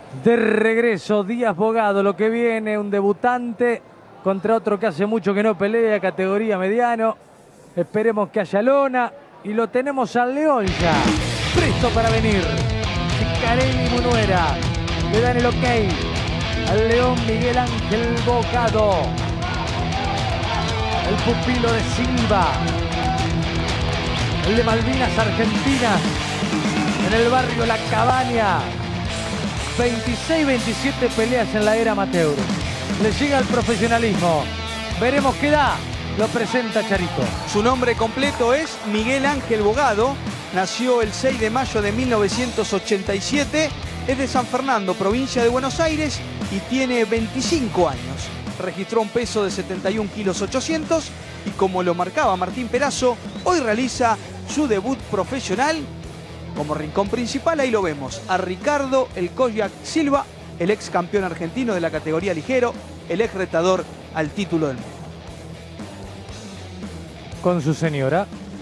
De regreso, Díaz Bogado, lo que viene, un debutante contra otro que hace mucho que no pelea, categoría mediano. Esperemos que haya lona y lo tenemos al León ya, presto para venir. Carelli y Munuera le dan el ok al León Miguel Ángel Bogado, el pupilo de Silva, el de Malvinas Argentinas, en el barrio La Cabaña. 26-27 peleas en la era amateur. Le llega el profesionalismo. Veremos qué da. Lo presenta Charito. Su nombre completo es Miguel Ángel Bogado. Nació el 6 de mayo de 1987. Es de San Fernando, provincia de Buenos Aires, y tiene 25 años. Registró un peso de 71 kilos 800 y, como lo marcaba Martín Perazo, hoy realiza su debut profesional como rincón principal. Ahí lo vemos, a Ricardo el Kojak Silva, el ex campeón argentino de la categoría ligero, el ex retador al título del mundo. Con su señora.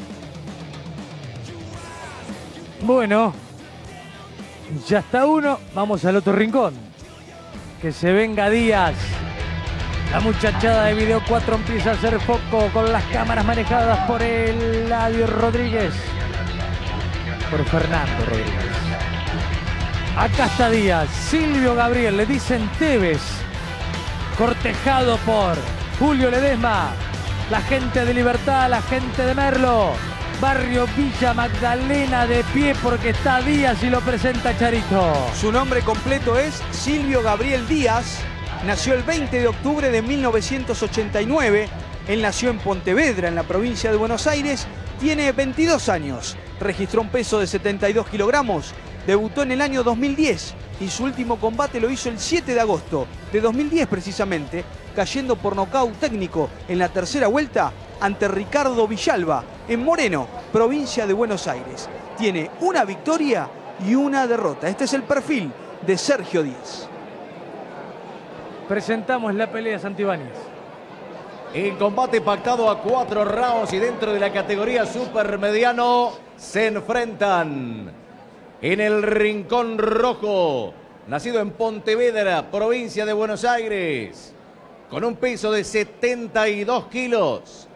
Bueno, ya está uno, vamos al otro rincón. Que se venga Díaz. La muchachada de Video 4 empieza a hacer foco con las cámaras manejadas por Eladio Rodríguez. Por Fernando Rodríguez. Acá está Díaz, Silvio Gabriel, le dicen Tevez, cortejado por Julio Ledesma, la gente de Libertad, la gente de Merlo, barrio Villa Magdalena de pie porque está Díaz y lo presenta Charito. Su nombre completo es Silvio Gabriel Díaz, nació el 20 de octubre de 1989, él nació en Pontevedra, en la provincia de Buenos Aires, tiene 22 años. Registró un peso de 72 kilogramos, debutó en el año 2010 y su último combate lo hizo el 7 de agosto de 2010 precisamente, cayendo por nocaut técnico en la tercera vuelta ante Ricardo Villalba en Moreno, provincia de Buenos Aires. Tiene una victoria y una derrota. Este es el perfil de Sergio Díaz. Presentamos la pelea Santibáñez. En combate pactado a 4 rounds y dentro de la categoría supermediano se enfrentan en el rincón rojo, nacido en Pontevedra, provincia de Buenos Aires, con un peso de 72 kilos,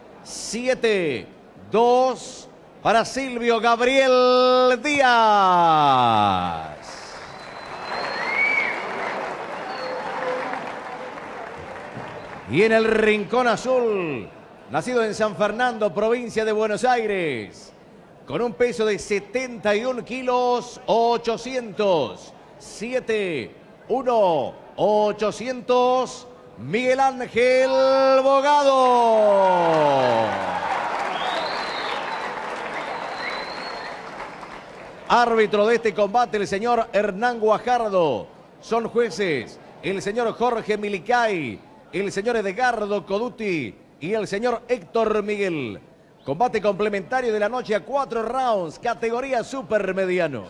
7-2 para Silvio Gabriel Díaz. Y en el rincón azul, nacido en San Fernando, provincia de Buenos Aires, con un peso de 71 kilos 800, 7-1, 800, Miguel Ángel Bogado. Árbitro de este combate, el señor Hernán Guajardo. Son jueces el señor Jorge Milicay, el señor Edgardo Coduti y el señor Héctor Miguel. Combate complementario de la noche a 4 rounds, categoría supermediano.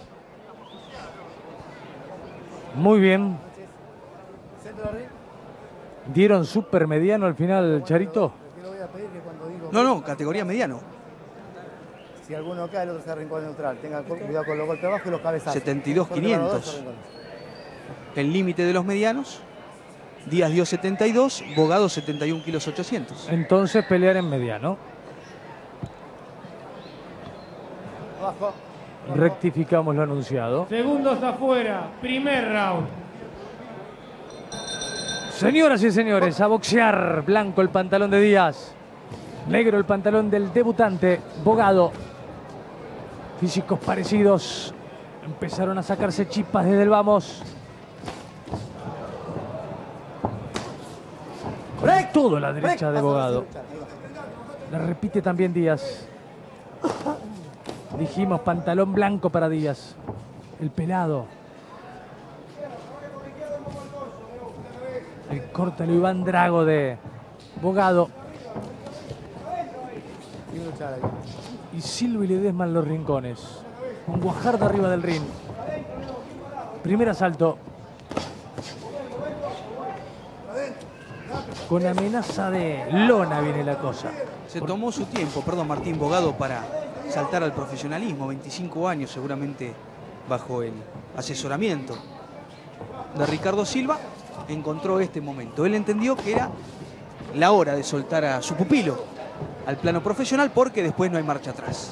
Muy bien. ¿Dieron supermediano al final, Charito? No, categoría mediano. Si alguno cae, el otro se rincón neutral. Tenga cuidado con los golpes abajo y los cabezazos. 72.500. El límite de los medianos. Díaz dio 72, Bogado 71 kilos 800. Entonces pelear en mediano. Abajo. Rectificamos lo anunciado. Segundos afuera, primer round. Señoras y señores, a boxear. Blanco el pantalón de Díaz, negro el pantalón del debutante Bogado. Físicos parecidos. Empezaron a sacarse chispas desde el vamos. Todo a la derecha de Bogado. La repite también Díaz. Dijimos pantalón blanco para Díaz. El pelado. El córtalo Iván Drago de Bogado. Y Silvio y Ledesma en los rincones. Con Guajardo arriba del ring. Primer asalto. Con amenaza de lona viene la cosa. Se tomó su tiempo, Martín Bogado, para saltar al profesionalismo. 25 años seguramente bajo el asesoramiento de Ricardo Silva, encontró este momento. Él entendió que era la hora de soltar a su pupilo al plano profesional porque después no hay marcha atrás.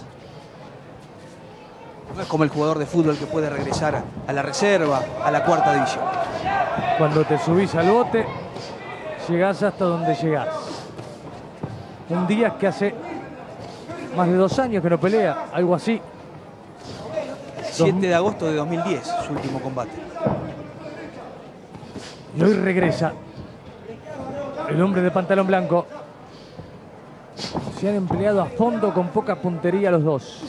No es como el jugador de fútbol que puede regresar a la reserva, a la cuarta división. Cuando te subís al bote, llegás hasta donde llegás. Un Díaz que hace más de 2 años que no pelea, algo así. 7 de agosto de 2010, su último combate. Y hoy regresa el hombre de pantalón blanco. Se han empleado a fondo con poca puntería los dos.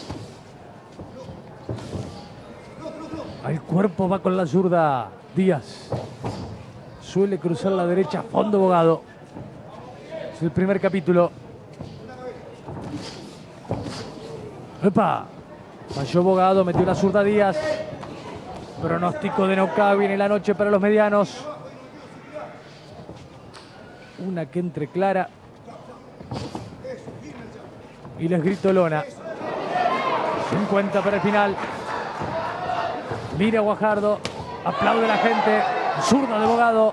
Al cuerpo va con la zurda Díaz. Suele cruzar la derecha a fondo Bogado. Es el primer capítulo. ¡Epa! Falló Bogado, metió la zurda Díaz. Pronóstico de knockout viene la noche para los medianos. Una que entre clara. Y les grito lona. 50 para el final. Mira Guajardo. Aplaude la gente. Zurda de Bogado.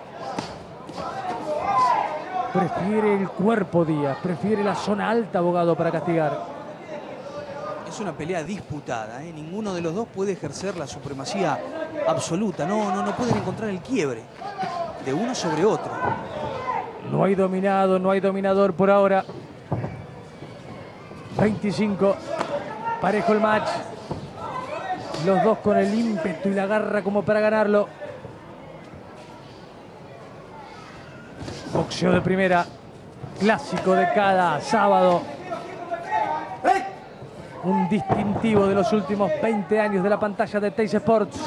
Prefiere el cuerpo Díaz. Prefiere la zona alta Bogado para castigar. Es una pelea disputada, ¿eh? Ninguno de los dos puede ejercer la supremacía absoluta. No pueden encontrar el quiebre de uno sobre otro. No hay dominado, no hay dominador por ahora. 25. Parejo el match. Los dos con el ímpetu y la garra como para ganarlo. Boxeo de primera. Clásico de cada sábado. Un distintivo de los últimos 20 años de la pantalla de Teis Sports.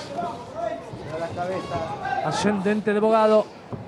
Ascendente de Bogado.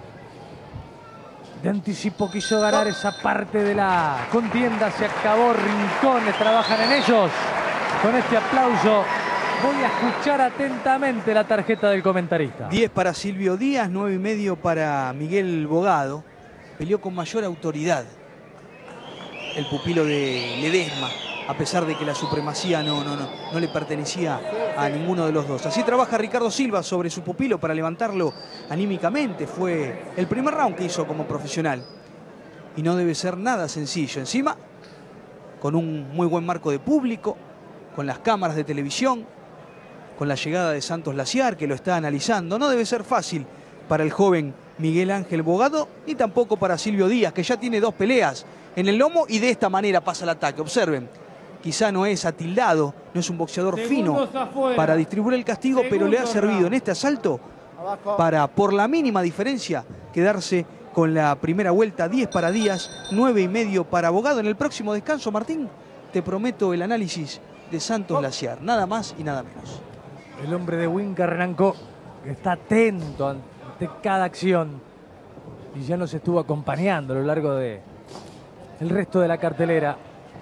De anticipo quiso ganar esa parte de la contienda. Se acabó. Rincones trabajan en ellos. Con este aplauso voy a escuchar atentamente la tarjeta del comentarista. 10 para Silvio Díaz, 9,5 para Miguel Bogado. Peleó con mayor autoridad el pupilo de Ledesma, a pesar de que la supremacía no le pertenecía a ninguno de los dos. Así trabaja Ricardo Silva sobre su pupilo para levantarlo anímicamente. Fue el primer round que hizo como profesional. Y no debe ser nada sencillo. Encima, con un muy buen marco de público, con las cámaras de televisión, con la llegada de Santos Laciar, que lo está analizando. No debe ser fácil para el joven Miguel Ángel Bogado, ni tampoco para Silvio Díaz, que ya tiene 2 peleas en el lomo y de esta manera pasa el ataque. Observen. Quizá no es atildado, no es un boxeador fino para distribuir el castigo, pero le ha servido en este asalto para, por la mínima diferencia, quedarse con la primera vuelta. 10 para Díaz, 9,5 para Bogado. En el próximo descanso, Martín, te prometo el análisis de Santos Laciar, nada más y nada menos. El hombre de Winca Renancó, que está atento ante cada acción y ya nos estuvo acompañando a lo largo de el resto de la cartelera.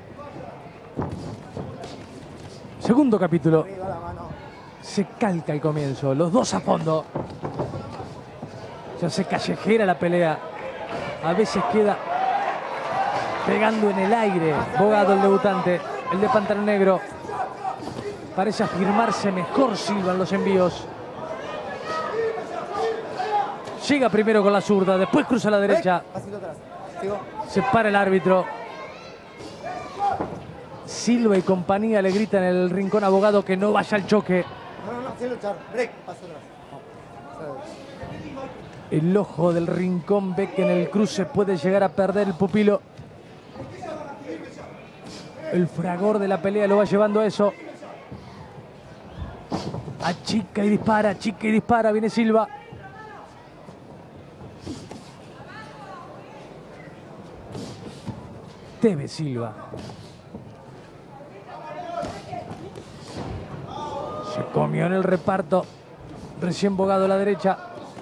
Segundo capítulo. Se calca el comienzo. Los dos a fondo. Ya se callejera la pelea. A veces queda pegando en el aire. Bogado, el debutante. El de pantalón negro. Parece afirmarse mejor Silva en los envíos. Llega primero con la zurda. Después cruza a la derecha. Se para el árbitro. Silva y compañía le gritan en el rincón a Bogado que no vaya al choque. Sin luchar. Break. Paso atrás. El ojo del rincón ve que en el cruce puede llegar a perder el pupilo. El fragor de la pelea lo va llevando a eso. Achica y dispara, viene Silva. Teve Silva. Se comió en el reparto. Recién Bogado a la derecha.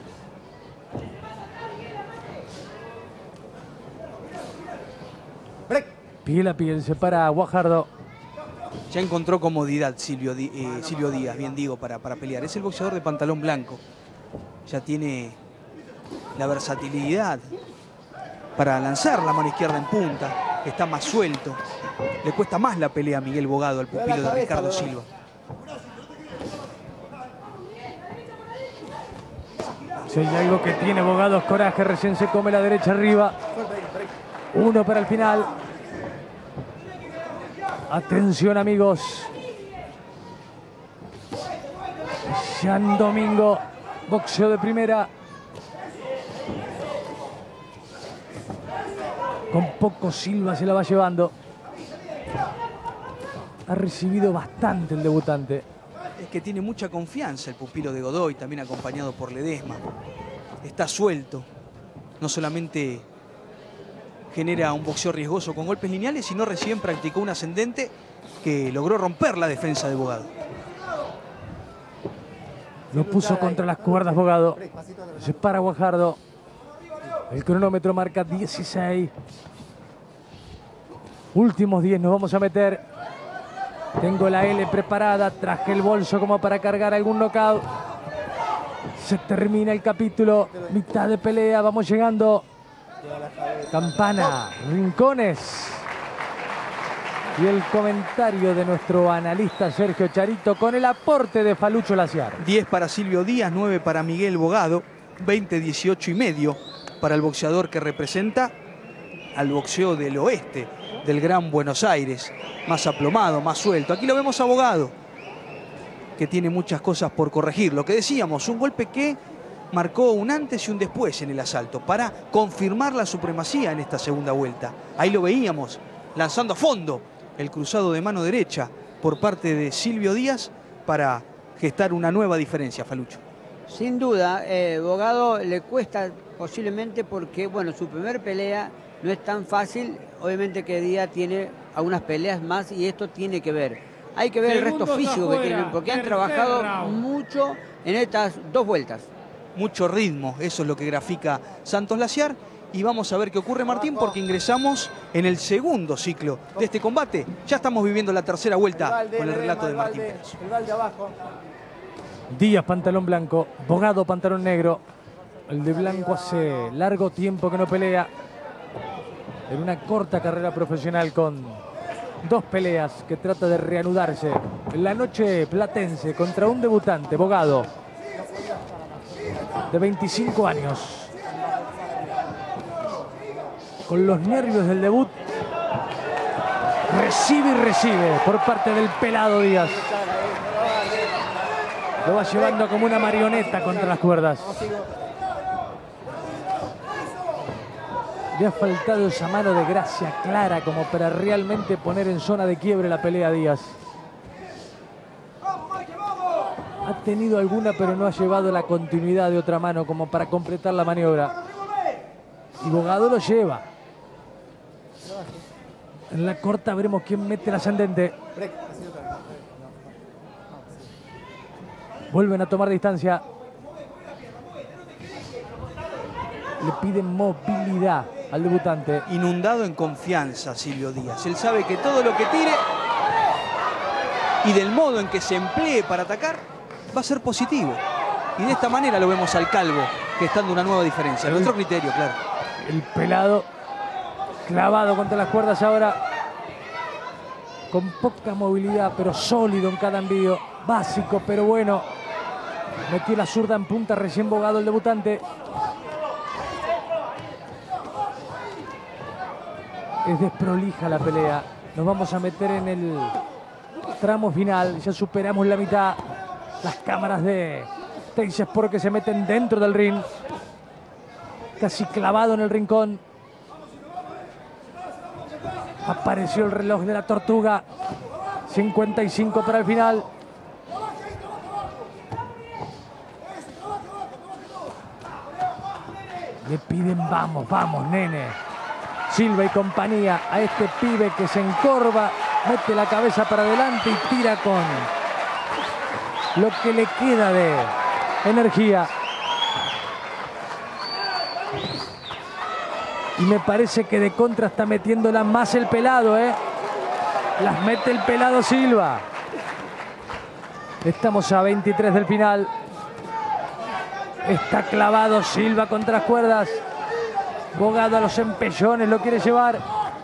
Piel a piel, se para Guajardo. Ya encontró comodidad Silvio Díaz, bien digo, para pelear. Es el boxeador de pantalón blanco. Ya tiene la versatilidad para lanzar la mano izquierda en punta. Está más suelto. Le cuesta más la pelea a Miguel Bogado, al pupilo de Ricardo Silva. Si hay algo que tiene Bogado es coraje, recién se come la derecha arriba. 1 para el final. Atención, amigos. Jean Domingo, boxeo de primera. Con poco Silva se la va llevando. Ha recibido bastante el debutante. Es que tiene mucha confianza el pupilo de Godoy, también acompañado por Ledesma. Está suelto. No solamente genera un boxeo riesgoso con golpes lineales, sino recién practicó un ascendente que logró romper la defensa de Bogado. Lo puso contra las cuerdas Bogado. Se para Guajardo. El cronómetro marca 16. Últimos 10 nos vamos a meter. Tengo la L preparada. Traje el bolso como para cargar algún knockout. Se termina el capítulo. Mitad de pelea. Vamos llegando. Campana, rincones. Y el comentario de nuestro analista Sergio Charito con el aporte de Falucho Laciar. 10 para Silvio Díaz, 9 para Miguel Bogado, 20-18 y medio para el boxeador que representa al boxeo del oeste, del Gran Buenos Aires. Más aplomado, más suelto. Aquí lo vemos a Bogado, que tiene muchas cosas por corregir. Lo que decíamos, un golpe que marcó un antes y un después en el asalto para confirmar la supremacía en esta segunda vuelta. Ahí lo veíamos, lanzando a fondo el cruzado de mano derecha por parte de Silvio Díaz para gestar una nueva diferencia, Falucho. Sin duda, Bogado le cuesta posiblemente porque, bueno, su primer pelea no es tan fácil. Obviamente que Díaz tiene algunas peleas más y esto tiene que ver. Hay que ver el resto físico que tienen, porque han trabajado mucho en estas 2 vueltas. Mucho ritmo, eso es lo que grafica Santos Laciar. Y vamos a ver qué ocurre, Martín, porque ingresamos en el segundo ciclo de este combate. Ya estamos viviendo la tercera vuelta con el relato de Martín Pérez. Díaz, pantalón blanco. Bogado, pantalón negro. El de blanco hace largo tiempo que no pelea. En una corta carrera profesional con 2 peleas que trata de reanudarse. En la noche platense contra un debutante, Bogado, de 25 años. Con los nervios del debut. Recibe y recibe por parte del pelado Díaz. Lo va llevando como una marioneta contra las cuerdas. Le ha faltado esa mano de gracia clara como para realmente poner en zona de quiebre la pelea Díaz. Ha tenido alguna, pero no ha llevado la continuidad de otra mano como para completar la maniobra. Y Bogado lo lleva. En la corta veremos quién mete el ascendente. Vuelven a tomar distancia. Le piden movilidad al debutante. Inundado en confianza Silvio Díaz. Él sabe que todo lo que tire y del modo en que se emplee para atacar va a ser positivo. Y de esta manera lo vemos al Calvo gestando una nueva diferencia. Nuestro criterio, claro. El pelado clavado contra las cuerdas ahora. Con poca movilidad, pero sólido en cada envío. Básico, pero bueno. Metió la zurda en punta, recién Bogado el debutante. Es desprolija la pelea. Nos vamos a meter en el tramo final. Ya superamos la mitad. Las cámaras de Teis Sport que se meten dentro del ring. Casi clavado en el rincón. Apareció el reloj de la Tortuga. 55 para el final. Le piden vamos, vamos, nene. Silva y compañía a este pibe que se encorva, mete la cabeza para adelante y tira con lo que le queda de energía. Y me parece que de contra está metiéndola más el pelado, ¿eh? Las mete el pelado Silva. Estamos a 23 del final. Está clavado Silva contra las cuerdas. Bogado a los empellones, lo quiere llevar.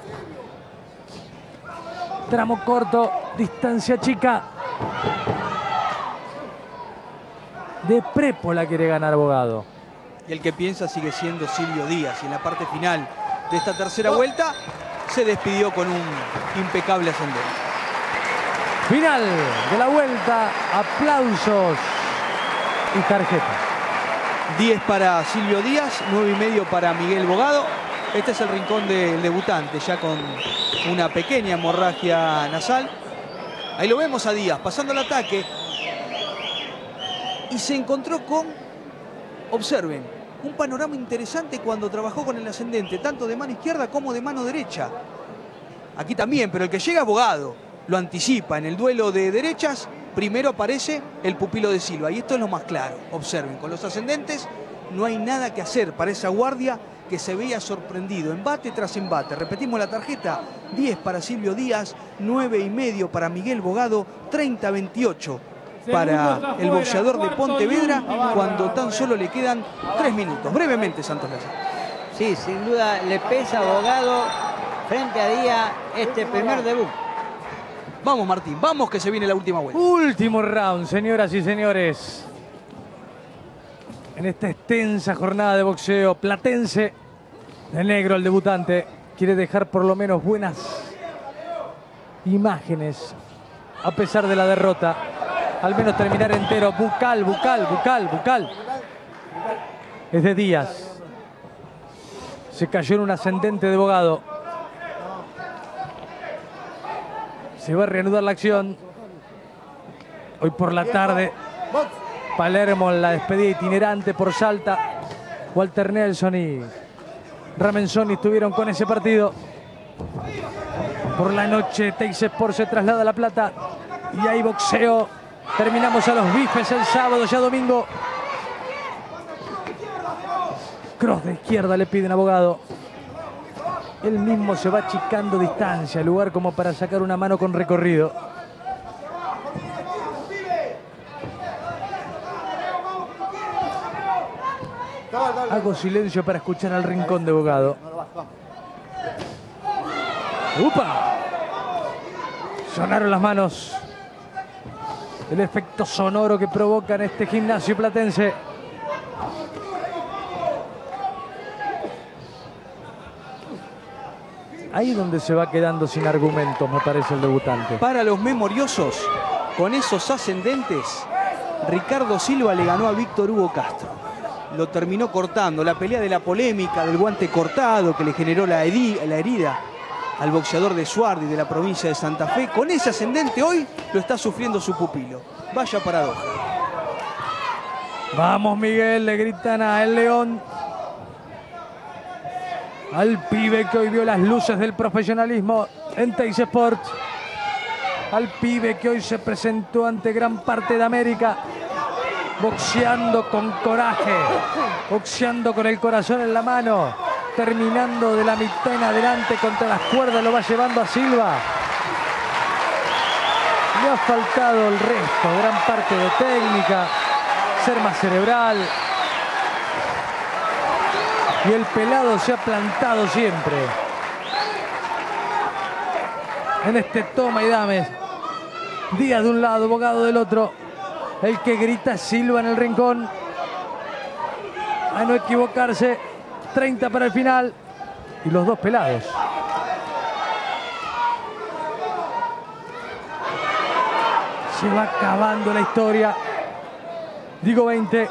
Tramo corto, distancia chica. De prepo la quiere ganar Bogado. Y el que piensa sigue siendo Silvio Díaz. Y en la parte final de esta tercera vuelta se despidió con un impecable ascendente. Final de la vuelta, aplausos y tarjeta. 10 para Silvio Díaz, 9,5 para Miguel Bogado. Este es el rincón del debutante, ya con una pequeña hemorragia nasal. Ahí lo vemos a Díaz, pasando el ataque. Y se encontró con, observen, un panorama interesante cuando trabajó con el ascendente, tanto de mano izquierda como de mano derecha. Aquí también, pero el que llega es Bogado. Lo anticipa en el duelo de derechas. Primero aparece el pupilo de Silva. Y esto es lo más claro. Observen, con los ascendentes no hay nada que hacer para esa guardia que se veía sorprendido. Embate tras embate. Repetimos la tarjeta. 10 para Silvio Díaz, 9,5 para Miguel Bogado, 30-28 para el boxeador de Pontevedra, cuando tan solo le quedan 3 minutos. Brevemente, Santos Lázaro. Sí, sin duda le pesa a Bogado frente a Díaz este primer debut. Vamos, Martín, vamos que se viene la última vuelta. Último round, señoras y señores. En esta extensa jornada de boxeo platense, de negro el debutante quiere dejar por lo menos buenas imágenes a pesar de la derrota. Al menos terminar entero. Bucal. Es de Díaz. Se cayó en un ascendente de Bogado. Se va a reanudar la acción. Hoy por la tarde, Palermo en la despedida itinerante por Salta. Walter Nelson y Ramenzoni estuvieron con ese partido. Por la noche, Teis Sport se traslada a La Plata y hay boxeo. Terminamos a los bifes el sábado, ya domingo. Cross de izquierda le piden a Bogado. Él mismo se va achicando distancia, el lugar como para sacar una mano con recorrido. Hago silencio para escuchar al rincón de Bogado. ¡Upa! Sonaron las manos. El efecto sonoro que provoca en este gimnasio platense. Ahí donde se va quedando sin argumentos, me parece, el debutante. Para los memoriosos, con esos ascendentes, Ricardo Silva le ganó a Víctor Hugo Castro. Lo terminó cortando. La pelea de la polémica, del guante cortado que le generó la herida al boxeador de Suardi de la provincia de Santa Fe. Con ese ascendente hoy lo está sufriendo su pupilo. Vaya paradoja. Vamos, Miguel, le gritan a El León. Al pibe que hoy vio las luces del profesionalismo en Teis Sport. Al pibe que hoy se presentó ante gran parte de América. Boxeando con coraje. Boxeando con el corazón en la mano. Terminando de la mitad en adelante contra las cuerdas. Lo va llevando a Silva. Le ha faltado el resto. Gran parte de técnica. Ser más cerebral. Y el pelado se ha plantado siempre. En este toma y dame. Díaz de un lado, Bogado del otro. El que grita Silva en el rincón. A no equivocarse. 30 para el final. Y los dos pelados. Se va acabando la historia. Digo 20.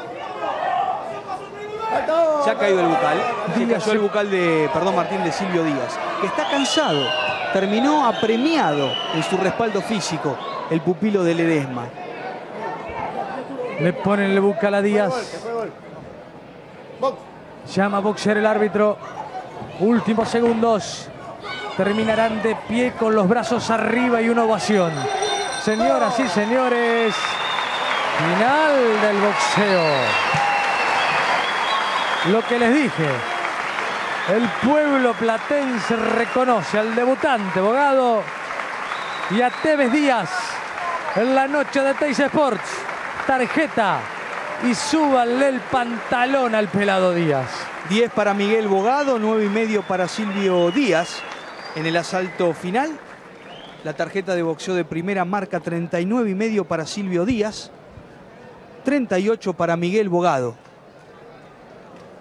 Se ha caído el bucal. Se cayó el bucal de, Martín, de Silvio Díaz, que está cansado. Terminó apremiado en su respaldo físico el pupilo de Ledesma. Le ponen el bucal a Díaz. Llama a boxear el árbitro. Últimos segundos. Terminarán de pie con los brazos arriba y una ovación. Señoras y señores, final del boxeo. Lo que les dije, el pueblo platense reconoce al debutante Bogado y a Tevez Díaz en la noche de Teis Sports. Tarjeta y súbanle el pantalón al pelado Díaz. 10 para Miguel Bogado, 9,5 para Silvio Díaz. En el asalto final, la tarjeta de boxeo de primera marca 39,5 para Silvio Díaz, 38 para Miguel Bogado.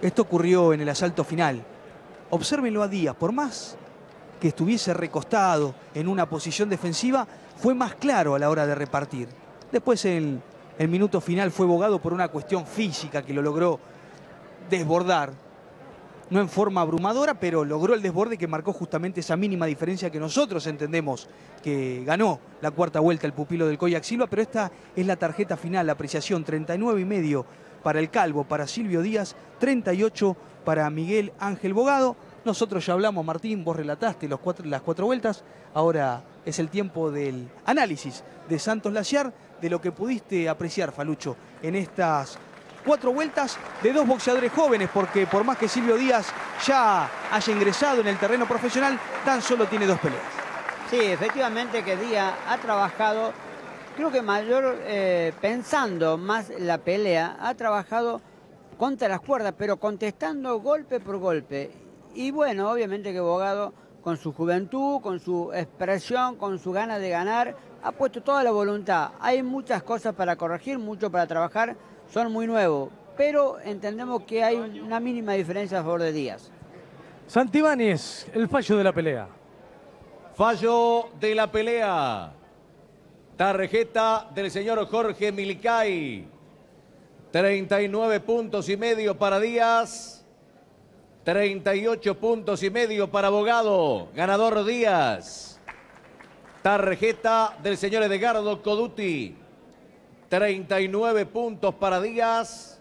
Esto ocurrió en el asalto final. Obsérvenlo a Díaz, por más que estuviese recostado en una posición defensiva, fue más claro a la hora de repartir. Después en el minuto final fue Bogado por una cuestión física que lo logró desbordar. No en forma abrumadora, pero logró el desborde que marcó justamente esa mínima diferencia que nosotros entendemos que ganó la cuarta vuelta el pupilo del Coyac Silva. Pero esta es la tarjeta final, la apreciación: 39,5 para el Calvo, para Silvio Díaz, 38 para Miguel Ángel Bogado. Nosotros ya hablamos, Martín, vos relataste las cuatro vueltas. Ahora es el tiempo del análisis de Santos Laciar, de lo que pudiste apreciar, Falucho, en estas 4 vueltas de 2 boxeadores jóvenes, porque por más que Silvio Díaz ya haya ingresado en el terreno profesional, tan solo tiene 2 peleas. Sí, efectivamente que Díaz ha trabajado, creo que mayor, pensando más la pelea, ha trabajado contra las cuerdas, pero contestando golpe por golpe. Y bueno, obviamente que Bogado, con su juventud, con su expresión, con su ganas de ganar, ha puesto toda la voluntad. Hay muchas cosas para corregir, mucho para trabajar, son muy nuevos, pero entendemos que hay una mínima diferencia a favor de Díaz. Santibáñez, el fallo de la pelea. Fallo de la pelea. Tarjeta del señor Jorge Milicay. 39,5 puntos para Díaz. 38,5 puntos para Bogado. Ganador Díaz. Tarjeta del señor Edgardo Coduti. 39 puntos para Díaz.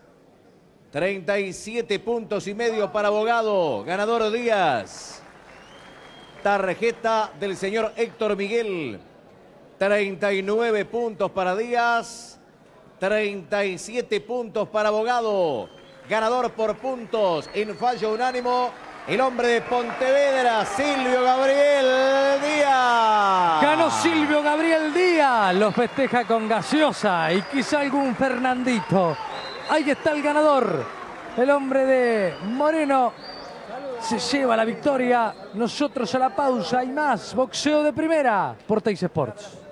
37,5 puntos para Bogado. Ganador Díaz. Tarjeta del señor Héctor Miguel. 39 puntos para Díaz. 37 puntos para Bogado. Ganador por puntos en fallo unánimo, el hombre de Pontevedra, Silvio Gabriel Díaz. Ganó Silvio Gabriel Díaz. Lo festeja con gaseosa y quizá algún Fernandito. Ahí está el ganador. El hombre de Moreno se lleva la victoria. Nosotros a la pausa. Hay más boxeo de primera por Teis Sports.